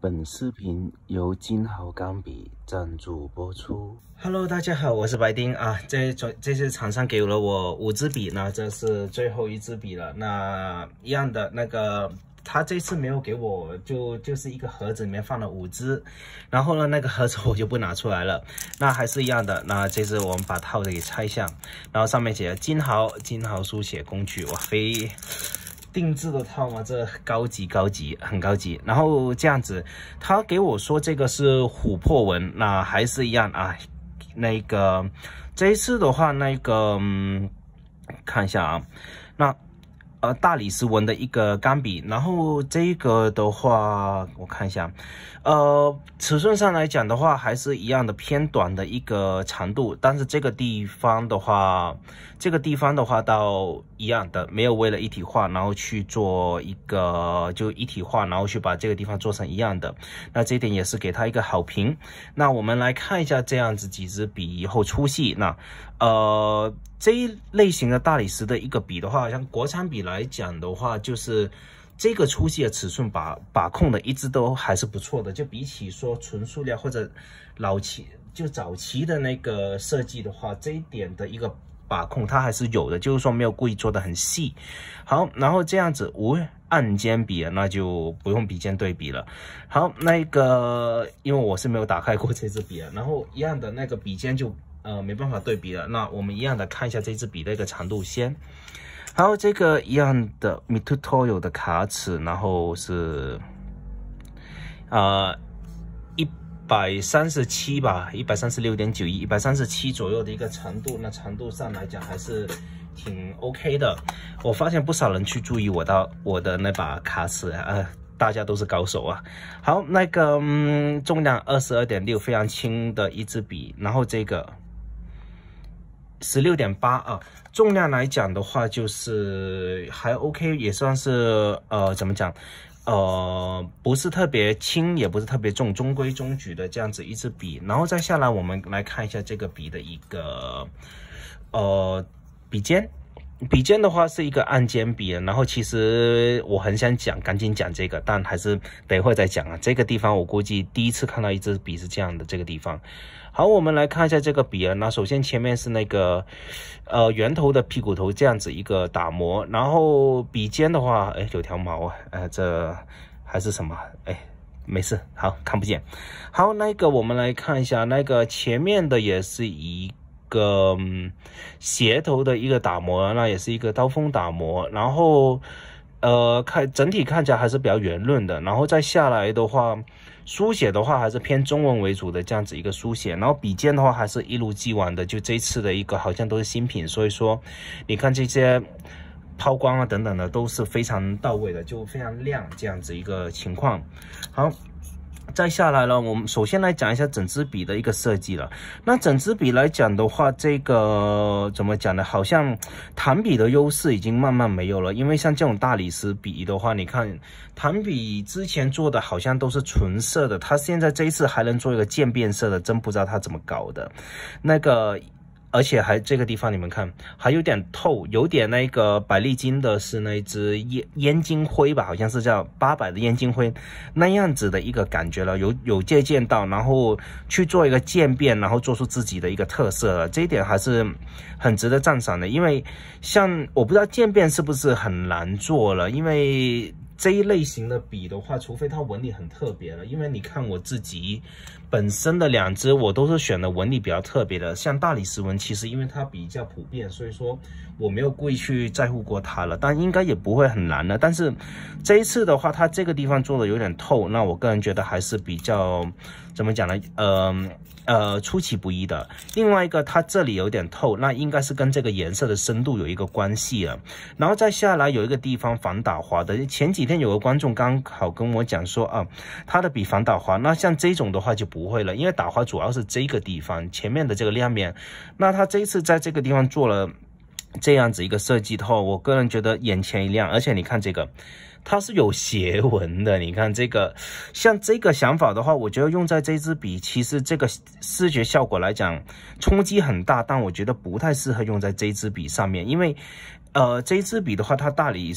本视频由金豪钢笔赞助播出。 Hello， 大家好，我是白丁啊。这次厂商给了我5支笔，那这是最后1支笔了。那一样的那个，他这次没有给我，就是一个盒子里面放了5支，然后呢，那个盒子我就不拿出来了。那还是一样的，那这次我们把套子给拆下，然后上面写金豪书写工具，哇，定制的套嘛，这高级，很高级。然后这样子，他给我说这个是琥珀纹，那还是一样啊。那个这一次的话，看一下啊，那大理石纹的一个钢笔，然后这个的话，我看一下，尺寸上来讲的话，还是一样的偏短的一个长度，但是这个地方的话倒一样的，没有为了一体化，然后去做一个就一体化，然后去把这个地方做成一样的，那这一点也是给他一个好评。那我们来看一下这样子几支笔以后粗细，那这一类型的大理石的一个笔的话，像国产笔来讲的话，就是这个粗细的尺寸把控的一直都还是不错的，就比起说纯塑料或者早期的那个设计的话，这一点的一个把控它还是有的，就是说没有故意做的很细。好，然后这样子无按尖笔那就不用笔尖对比了。好，那个因为我是没有打开过这支笔的，然后一样的那个笔尖就没办法对比了。那我们一样的看一下这支笔的一个长度先。还有这个一样的 Mitutoyo 的卡尺，然后是137吧，136.91， 137左右的一个长度。那长度上来讲还是挺 OK 的。我发现不少人去注意我的那把卡尺，大家都是高手啊。好，那个重量 22.6， 非常轻的一支笔，然后这个16.8啊，重量来讲的话就是还 OK， 也算是怎么讲，不是特别轻，也不是特别重，中规中矩的这样子一支笔。然后再下来，我们来看一下这个笔的一个笔尖。笔尖的话是一个按尖笔，然后其实我很想赶紧讲这个，但还是等一会再讲啊。这个地方我估计第一次看到一支笔是这样的，这个地方。好，我们来看一下这个笔啊。那首先前面是那个圆头的屁股头这样子一个打磨，然后笔尖的话，有条毛啊，这还是什么？没事，好，看不见。好，那个我们来看一下，那个前面的也是一个斜头的一个打磨，那也是一个刀锋打磨，然后整体看起来还是比较圆润的。然后再下来的话，书写的话还是偏中文为主的这样子一个书写，然后笔尖的话还是一如既往的，就这次的一个好像都是新品，所以说你看这些抛光啊等等的都是非常到位的，就非常亮这样子一个情况。好，再下来了，我们首先来讲一下整支笔的一个设计了。那整支笔来讲的话，这个怎么讲呢？好像弹笔的优势已经慢慢没有了，因为像这种大理石笔的话，你看弹笔之前做的好像都是纯色的，它现在这一次还能做一个渐变色的，真不知道它怎么搞的。那个而且还这个地方你们看还有点透，有点那个百利金的是那只烟金灰吧，好像是叫800的烟金灰那样子的一个感觉了，有借鉴到，然后去做一个渐变，然后做出自己的一个特色了，这一点还是很值得赞赏的。因为像我不知道渐变是不是很难做了，因为这一类型的笔的话，除非它纹理很特别了，因为你看我自己本身的2支我都是选的纹理比较特别的，像大理石纹其实因为它比较普遍，所以说我没有故意去在乎过它了，但应该也不会很难了。但是这一次的话，它这个地方做的有点透，那我个人觉得还是比较怎么讲呢？出其不意的。另外一个，它这里有点透，那应该是跟这个颜色的深度有一个关系了。然后再下来有一个地方防打滑的，前几天有个观众刚好跟我讲说啊，他的笔防打滑，那像这种的话就不会了，因为打滑主要是这个地方前面的这个亮面，那他这一次在这个地方做了这样子一个设计的话，我个人觉得眼前一亮，而且你看这个。它是有斜纹的，你看这个，像这个想法的话，我觉得用在这支笔，其实这个视觉效果来讲冲击很大，但我觉得不太适合用在这支笔上面，因为这支笔的话，它大理石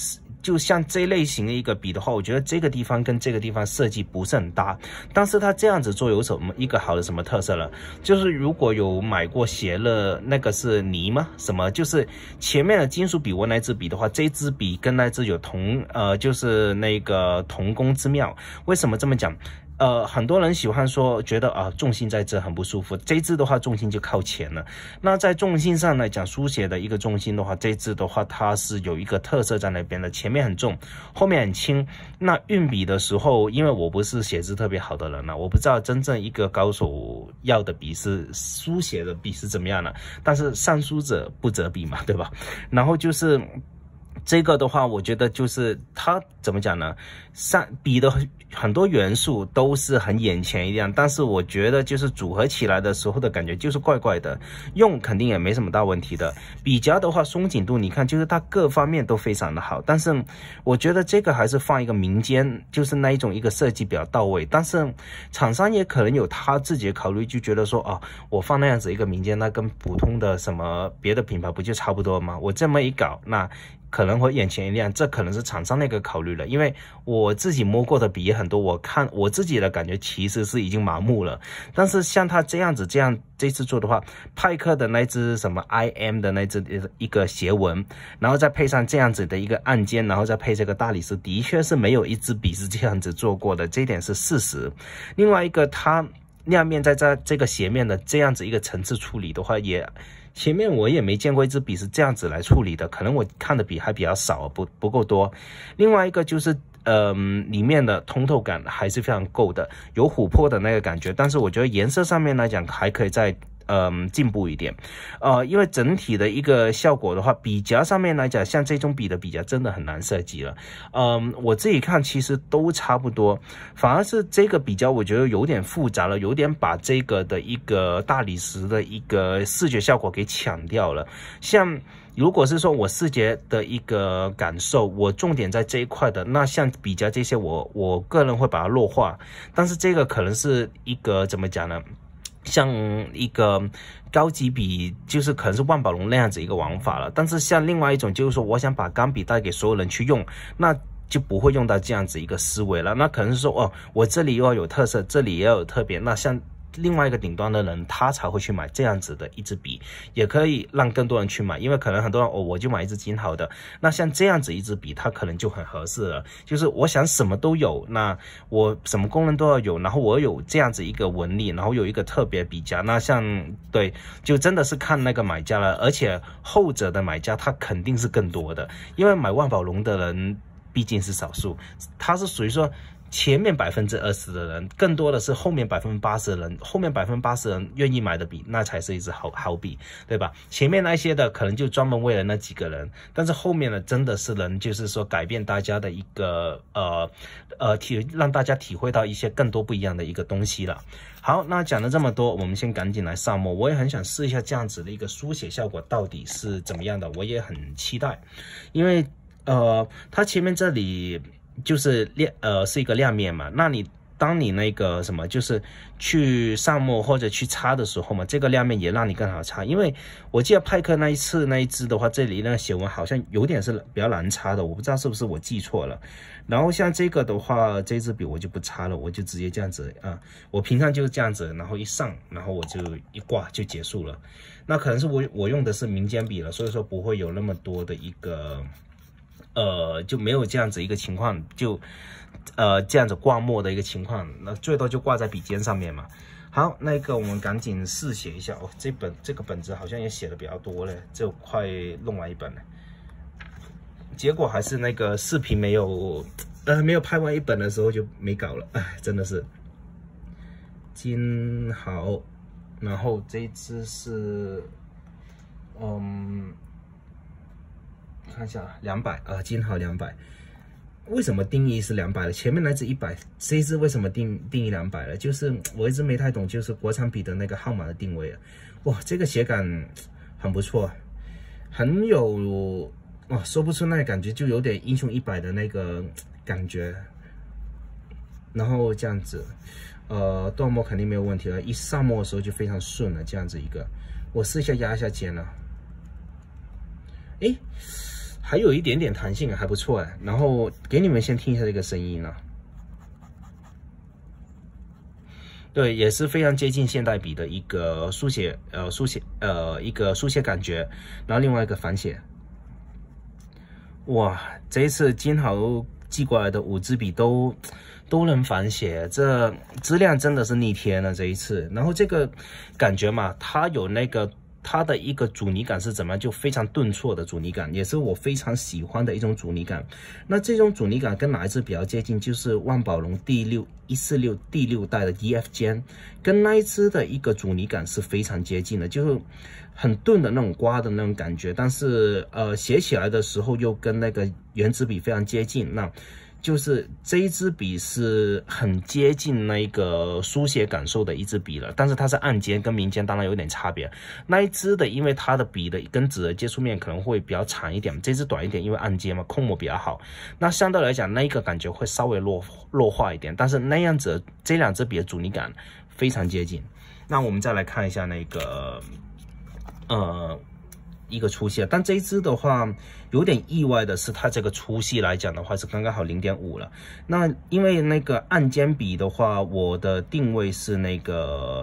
就像这类型的一个笔的话，我觉得这个地方跟这个地方设计不是很搭，但是它这样子做有什么一个好的什么特色呢？就是如果有买过写乐那个是泥吗？什么就是前面的金属笔纹那支笔的话，这支笔跟那支有就是那个同工之妙。为什么这么讲？很多人喜欢说，觉得重心在这很不舒服。这支的话，重心就靠前了。那在重心上来讲，书写的一个重心的话，这支的话，它是有一个特色在那边的，前面很重，后面很轻。那运笔的时候，因为我不是写字特别好的人了，我不知道真正一个高手要的笔是书写的笔是怎么样的。但是上书者不择笔嘛，对吧？然后就是这个的话，我觉得就是它怎么讲呢？笔的很多元素都是很眼前一亮，但是我觉得就是组合起来的时候的感觉就是怪怪的。用肯定也没什么大问题的。笔夹的话，松紧度你看，就是它各方面都非常的好。但是我觉得这个还是放一个民间，就是那一种一个设计比较到位。但是厂商也可能有他自己的考虑，就觉得说我放那样子一个民间，那跟普通的什么别的品牌不就差不多吗？我这么一搞，那可能会眼前一亮，这可能是厂商那个考虑了。因为我自己摸过的笔也很多，我看我自己的感觉其实是已经麻木了。但是像他这样这次做的话，派克的那支什么 IM 的那支一个斜纹，然后再配上这样子的一个按键，然后再配这个大理石，的确是没有一支笔是这样子做过的，这一点是事实。另外一个，它亮面在这个斜面的这样子一个层次处理的话，前面我也没见过一支笔是这样子来处理的，可能我看的笔还比较少，不够多。另外一个就是里面的通透感还是非常够的，有琥珀的那个感觉，但是我觉得颜色上面来讲还可以再进步一点。因为整体的一个效果的话，笔夹上面来讲，像这种笔的笔夹真的很难设计了。我自己看其实都差不多，反而是这个笔夹我觉得有点复杂了，有点把这个的一个大理石的一个视觉效果给抢掉了。像如果是说我视觉的一个感受，我重点在这一块的，那像笔夹这些我个人会把它弱化，但是这个可能是一个怎么讲呢？像一个高级笔，就是可能是万宝龙那样子一个玩法了。但是像另外一种，就是说我想把钢笔带给所有人去用，那就不会用到这样子一个思维了。那可能是说我这里又要有特色，这里也要有特别。那像另外一个顶端的人，他才会去买这样子的一支笔，也可以让更多人去买，因为可能很多人我就买一支金豪的，那像这样子一支笔，它可能就很合适了。就是我想什么都有，那我什么功能都要有，然后我有这样子一个纹理，然后有一个特别笔夹，那像对，就真的是看那个买家了。而且后者的买家他肯定是更多的，因为买万宝龙的人毕竟是少数，他是属于说前面20%的人，更多的是后面80%的人，后面80%人愿意买的笔，那才是一支好笔，对吧？前面那些的可能就专门为了那几个人，但是后面的真的是人，就是说改变大家的一个让大家体会到一些更多不一样的一个东西了。好，那讲了这么多，我们先赶紧来上墨。我也很想试一下这样子的一个书写效果到底是怎么样的，我也很期待，因为它前面这里就是是一个亮面嘛，那当你那个什么就是去上墨或者去擦的时候嘛，这个亮面也让你更好擦。因为我记得派克那一支的话，这里那个写纹好像有点是比较难擦的，我不知道是不是我记错了。然后像这个的话，这支笔我就不擦了，我就直接这样子我平常就是这样子，然后一上，然后我就一挂就结束了。那可能是我用的是民间笔了，所以说不会有那么多的一个就没有这样子一个情况，就这样子挂墨的一个情况，那最多就挂在笔尖上面嘛。好，那个我们赶紧试写一下这个本子好像也写的比较多了，就快弄完一本了。结果还是那个视频没有拍完一本的时候就没搞了，真的是金豪，然后这一支是看一下200金豪200。为什么定义是200了？前面那支100，这一支为什么定义200了？就是我一直没太懂，就是国产笔的那个号码的定位啊。哇，这个写感很不错，很有说不出那个感觉，就有点英雄100的那个感觉。然后这样子，断墨肯定没有问题了，一上墨的时候就非常顺了，这样子一个。我试一下压一下尖了， 还有一点点弹性，还不错哎。然后给你们先听一下这个声音啊。对，也是非常接近现代笔的一个一个书写感觉，然后另外一个反写，哇，这一次金豪寄过来的5支笔都能反写，这质量真的是逆天了这一次。然后这个感觉嘛，它有那个它的一个阻尼感是怎么样，就非常顿挫的阻尼感，也是我非常喜欢的一种阻尼感。那这种阻尼感跟哪一支比较接近？就是万宝龙146第6代的 EF 尖，跟那一支的一个阻尼感是非常接近的，就是很钝的那种刮的那种感觉，但是写起来的时候又跟那个原子笔非常接近。那就是这一支笔是很接近那个书写感受的一支笔了，但是它是暗尖，跟明尖当然有点差别。那一支的，因为它的笔的跟纸的接触面可能会比较长一点，这支短一点，因为暗尖嘛，控膜比较好。那相对来讲，那一个感觉会稍微弱化一点，但是那样子这2支笔的阻尼感非常接近。那我们再来看一下那个一个粗细，但这一支的话有点意外的是，它这个粗细来讲的话是刚刚好 0.5 了。那因为那个暗尖笔的话，我的定位是那个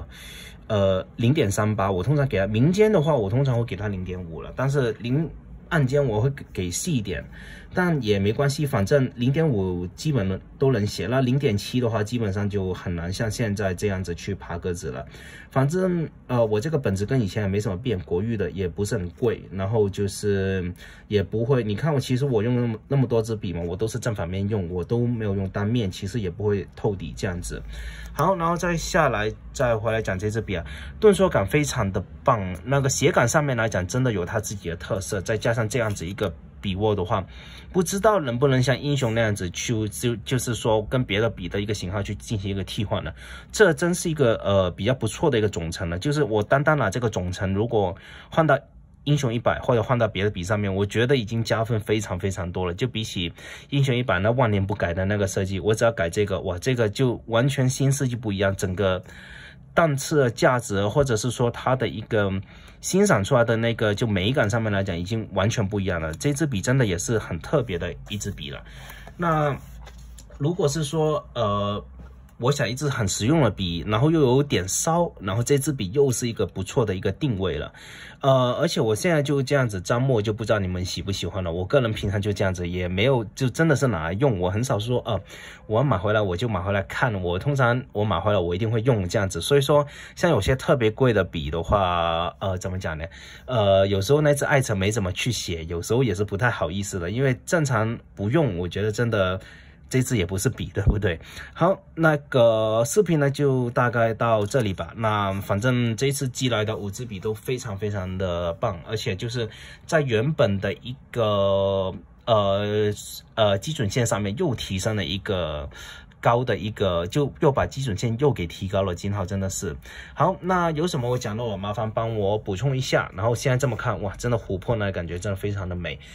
0.38，我通常给它明尖的话，我通常会给它 0.5 了，但是暗尖我会给细一点，但也没关系，反正 0.5 基本都能写。那 0.7 的话，基本上就很难像现在这样子去爬格子了。反正我这个本子跟以前也没什么变，国誉的也不是很贵，然后就是也不会，你看其实我用那么多支笔嘛，我都是正反面用，我都没有用单面，其实也不会透底这样子。好，然后再下来再回来讲这支笔啊，顿挫感非常的棒，那个写感上面来讲真的有它自己的特色，再加上这样子一个笔握的话，不知道能不能像英雄那样子去就是说跟别的笔的一个型号去进行一个替换呢？这真是一个比较不错的一个总成了。就是我单拿这个总成，如果换到英雄100或者换到别的笔上面，我觉得已经加分非常非常多了。就比起英雄100那万年不改的那个设计，我只要改这个，哇，这个就完全新设计不一样，整个档次、价值，或者是说它的一个欣赏出来的那个就美感上面来讲，已经完全不一样了。这支笔真的也是很特别的一支笔了。那如果是说我想一支很实用的笔，然后又有点骚，然后这支笔又是一个不错的一个定位了。而且我现在就这样子沾墨，就不知道你们喜不喜欢了。我个人平常就这样子，也没有就真的是拿来用，我很少说我要买回来我就买回来看，我通常我买回来我一定会用这样子。所以说像有些特别贵的笔的话，怎么讲呢？有时候那支爱辰没怎么去写，有时候也是不太好意思的，因为正常不用，我觉得真的。这支也不是笔，对不对？好，那个视频呢就大概到这里吧。那反正这次寄来的5支笔都非常非常的棒，而且就是在原本的一个基准线上面又提升了一个高的一个，就又把基准线又给提高了。金浩真的是好。那有什么我讲的，我麻烦帮我补充一下。然后现在这么看，哇，真的琥珀呢，感觉真的非常的美。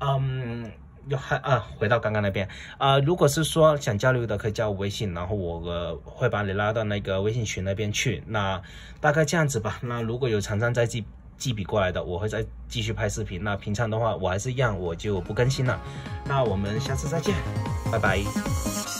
回到刚刚那边如果是说想交流的，可以加我微信，然后我会把你拉到那个微信群那边去。那大概这样子吧。那如果有厂商再寄笔过来的，我会再继续拍视频。那平常的话，我还是一样，我就不更新了。那我们下次再见，拜拜。